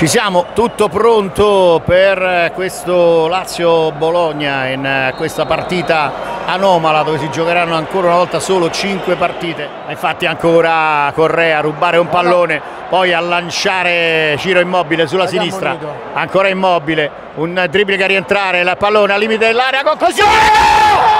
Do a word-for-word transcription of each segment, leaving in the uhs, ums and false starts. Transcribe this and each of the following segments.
Ci siamo, tutto pronto per questo Lazio-Bologna in questa partita anomala dove si giocheranno ancora una volta solo cinque partite. Infatti ancora Correa a rubare un pallone, poi a lanciare Ciro Immobile sulla sinistra, ancora Immobile, un dribbling a rientrare, il pallone al limite dell'area, conclusione!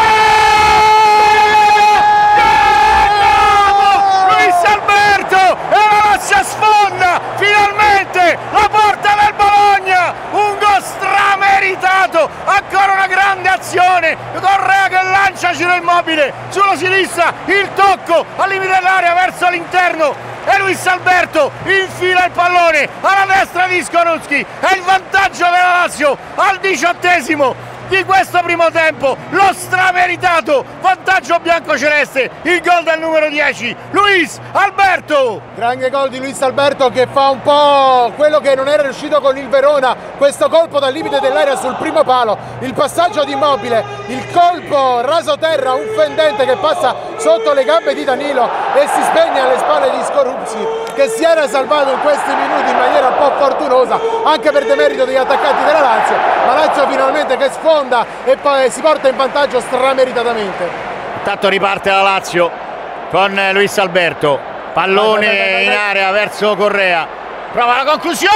Sfonda finalmente la porta del Bologna, un gol strameritato, ancora una grande azione, Correa che lancia Ciro Immobile sulla sinistra, il tocco al limite dell'area verso l'interno e Luis Alberto infila il pallone alla destra di Skorupski, è il vantaggio della Lazio al diciottesimo di questo primo tempo, lo strameritato vantaggio biancoceleste, il gol del numero dieci, Luis Alberto. Grande gol di Luis Alberto che fa un po' quello che non era riuscito con il Verona, questo colpo dal limite dell'area sul primo palo, il passaggio di Immobile, il colpo raso terra, un fendente che passa sotto le gambe di Danilo e si spegne alle spalle di Skorupski, che si era salvato in questi minuti in maniera un po' fortunosa anche per demerito degli attaccanti della Lazio, ma Lazio finalmente che sfonda e poi si porta in vantaggio strameritatamente. Intanto riparte la Lazio con Luis Alberto, pallone vai, vai, vai, vai. in area verso Correa, prova la conclusione,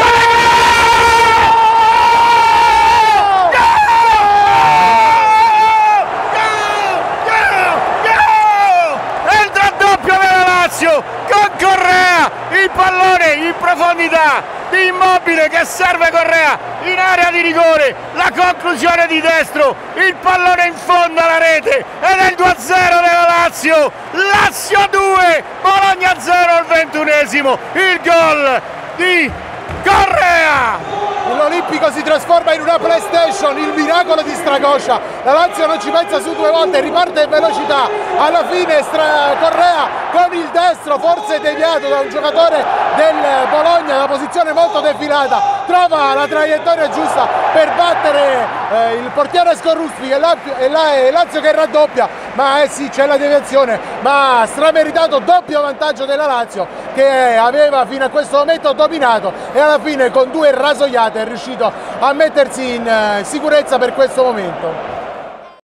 entra il doppio della Lazio con Correa, il pallone in profondità di Immobile che serve Correa in area di rigore, la conclusione di destro, il pallone in fondo alla rete ed è il due a zero della Lazio, Lazio due, Bologna zero al ventunesimo, il gol di Correa. L'Olimpico si trasforma in una PlayStation, il miracolo di Stracoscia, la Lazio non ci pensa su due volte, riparte in velocità, alla fine Stra Correa con il destro forse deviato da un giocatore del Bologna, una posizione molto defilata, trova la traiettoria giusta per battere eh, il portiere Skorupski e, la, e, la, e Lazio che raddoppia, ma eh sì c'è la deviazione, ma strameritato doppio vantaggio della Lazio che aveva fino a questo momento dominato e alla fine con due rasoiate è riuscito a mettersi in uh, sicurezza per questo momento.